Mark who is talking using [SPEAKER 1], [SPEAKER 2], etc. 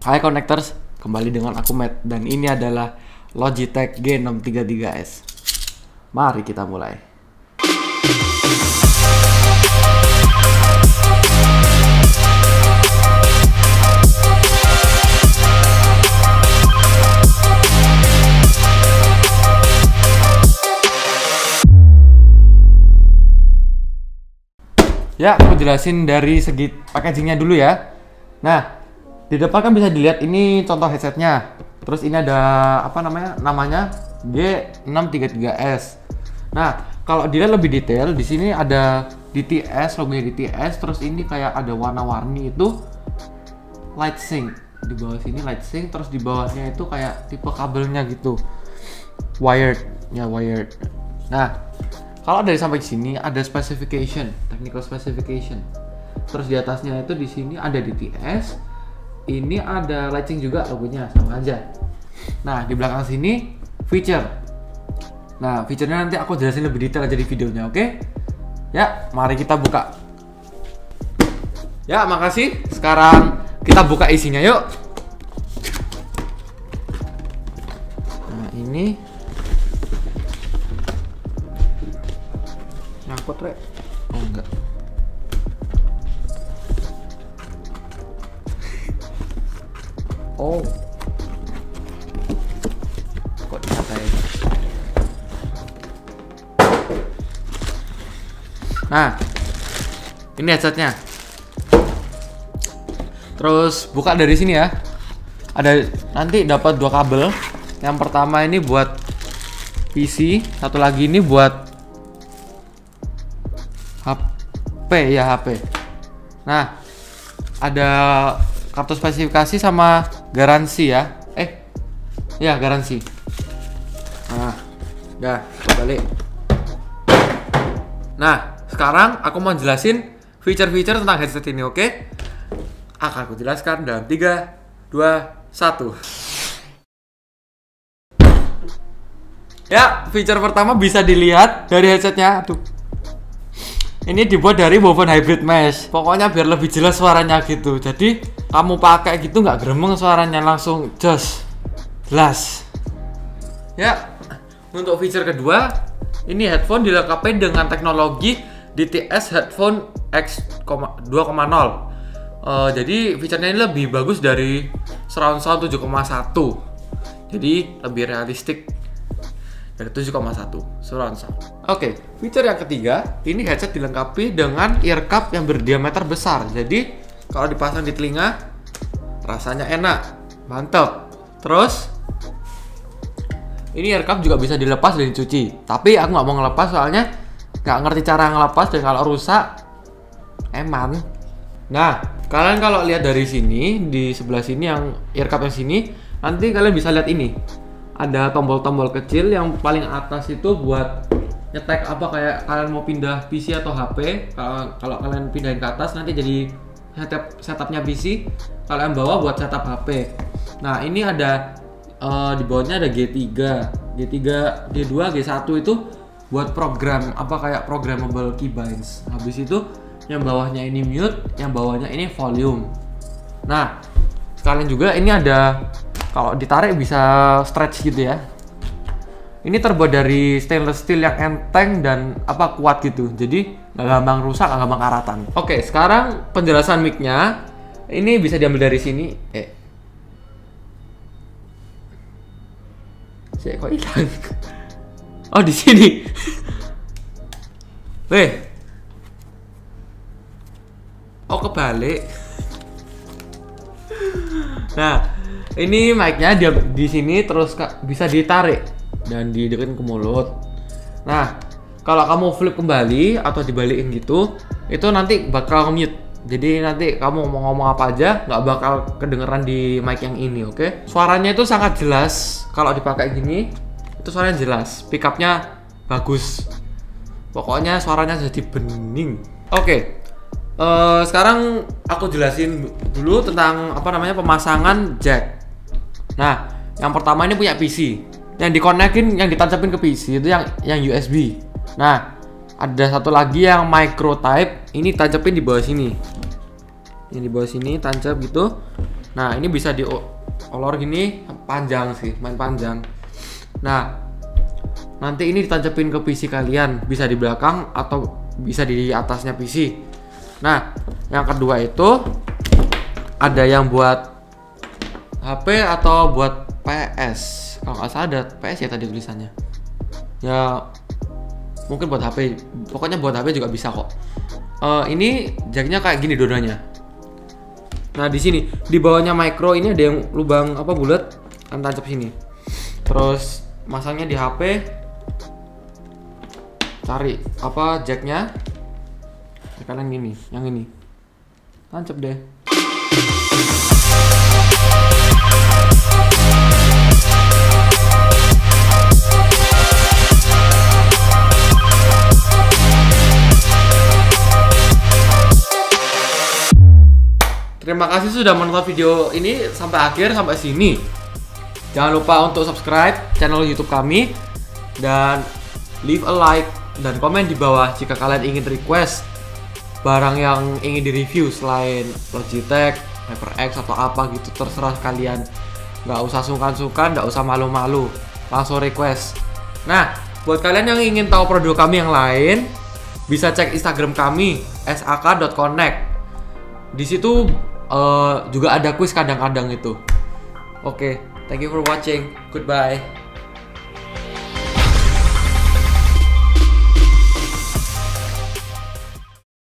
[SPEAKER 1] Hai Connectors, kembali dengan aku Matt dan ini adalah Logitech G633S. Mari kita mulai. Ya, aku jelasin dari segi packagingnya dulu ya. Nah, di depan kan bisa dilihat ini contoh headsetnya. Terus ini ada namanya G633S. Nah, kalau dilihat lebih detail, di sini ada DTS, logonya DTS. Terus ini kayak ada warna-warni itu light sync. Di bawah sini light sync, terus di bawahnya itu kayak tipe kabelnya gitu. Wired. Nah, kalau dari sampai sini ada specification, technical specification. Terus di atasnya itu di sini ada DTS. Ini ada lighting juga, logonya sama aja. Nah, di belakang sini feature. Nah, featurenya nanti aku jelasin lebih detail aja di videonya, oke? Ya, mari kita buka. Ya, makasih. Sekarang kita buka isinya, yuk. Nah, ini nyangkut, Rek. Oh, enggak. Oh, kok dipakai? Nah, ini headsetnya. Terus buka dari sini ya. Ada nanti dapat dua kabel. Yang pertama ini buat PC, satu lagi ini buat HP ya, HP. Nah, ada kartu spesifikasi sama garansi ya. Ya garansi. Nah, udah balik. Nah, sekarang aku mau jelasin feature-feature tentang headset ini, oke? Akan aku jelaskan dalam 3, 2, 1. Ya, feature pertama bisa dilihat dari headsetnya. Aduh. Ini dibuat dari woven hybrid mesh. Pokoknya biar lebih jelas suaranya gitu. Jadi kamu pakai gitu nggak gremeng suaranya, langsung jelas. Ya, untuk feature kedua, ini headphone dilengkapi dengan teknologi DTS Headphone X 2.0. Jadi featurenya ini lebih bagus dari surround sound 7.1. Jadi lebih realistik dari 7.1 surround sound. Oke, feature yang ketiga, ini headset dilengkapi dengan ear cup yang berdiameter besar. Jadi kalau dipasang di telinga rasanya enak, mantap. Terus ini ear cup juga bisa dilepas dan dicuci. Tapi aku nggak mau ngelepas soalnya nggak ngerti cara ngelepas, dan kalau rusak eman. Nah, kalian kalau lihat dari sini, di sebelah sini yang ear cup yang sini, nanti kalian bisa lihat ini. Ada tombol-tombol kecil yang paling atas itu buat nyetek apa, kayak kalian mau pindah PC atau HP. Kalau kalian pindahin ke atas nanti jadi setupnya PC. Kalian bawa buat setup HP. Nah, ini ada di bawahnya ada G3, G2, G1 itu buat program apa, kayak programmable keybinds. Habis itu yang bawahnya ini mute, yang bawahnya ini volume. Nah, sekalian juga ini ada, kalau ditarik bisa stretch gitu ya. Ini terbuat dari stainless steel yang enteng dan kuat gitu. Jadi nggak gampang rusak, nggak gampang karatan. Oke, sekarang penjelasan mic-nya. Ini bisa diambil dari sini. Saya kok hilang. Oh, di sini. Oh, kebalik. Nah, ini mic-nya di sini, terus bisa ditarik dan dideketin ke mulut. Nah, kalau kamu flip kembali atau dibalikin gitu, itu nanti bakal mute. Jadi nanti kamu mau ngomong apa aja nggak bakal kedengeran di mic yang ini, oke? Suaranya itu sangat jelas. Kalau dipakai gini, itu suaranya jelas. Pickupnya bagus. Pokoknya suaranya jadi bening. Oke. Sekarang aku jelasin dulu tentang pemasangan jack. Nah, yang pertama ini punya PC. Yang dikonekin, yang ditancapin ke PC itu yang USB. Nah, ada satu lagi yang micro type. Ini tancapin di bawah sini. Yang di bawah sini tancap gitu. Nah, ini bisa diolor gini, panjang sih, main panjang. Nah, nanti ini ditancapin ke PC kalian, bisa di belakang atau bisa di atasnya PC. Nah, yang kedua itu ada yang buat HP atau buat PS. Kalau nggak salah ada PS ya tadi tulisannya. Ya mungkin buat HP, pokoknya buat HP juga bisa kok. Ini jacknya kayak gini dua-duanya. Nah, di sini di bawahnya micro ini ada yang lubang apa bulat, kan tancap sini. Terus masangnya di HP, cari apa jacknya, kalian gini, yang ini, tancap deh. Terima kasih sudah menonton video ini sampai akhir, sampai sini. Jangan lupa untuk subscribe channel YouTube kami dan leave a like dan komen di bawah jika kalian ingin request barang yang ingin direview selain Logitech, HyperX atau apa gitu, terserah kalian. Nggak usah sungkan-sungkan, nggak usah malu-malu, langsung request. Nah, buat kalian yang ingin tahu produk kami yang lain, bisa cek Instagram kami sak.connect. Di situ juga ada quiz kadang-kadang itu. Oke, thank you for watching. Goodbye.